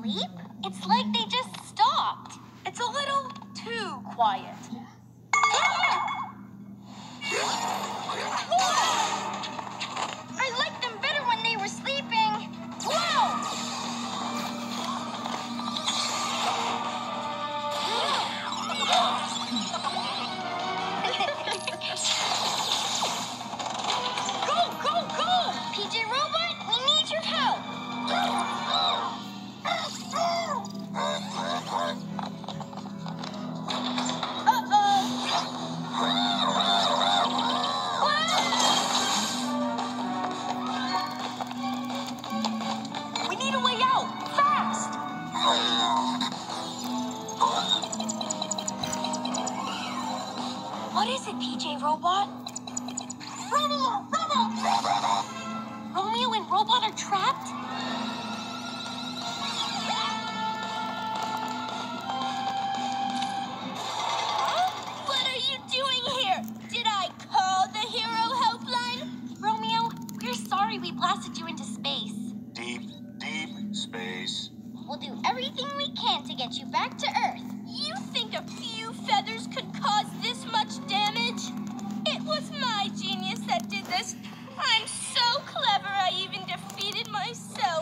asleep? It's like they just stopped. It's a little too quiet. I liked them better when they were sleeping. Whoa! Go! PJ Robot, we need your help. We need a way out! Fast! What is it, PJ Robot? Romeo and Robot are trapped? What are you doing here? Did I call the Hero Helpline? Romeo, we're sorry we blasted you into space. Deep space. We'll do everything we can to get you back to Earth. You think a few feathers could cause this much damage? It was my genius that did this. I'm so clever I even defeated myself.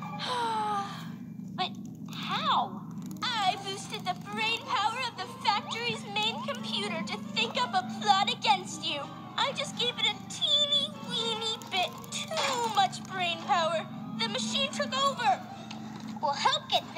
But how? I boosted the brain power of the factory's main computer to think up a plot against you. I just gave it a teeny weeny bit too much brain power. The machine took over. We'll help get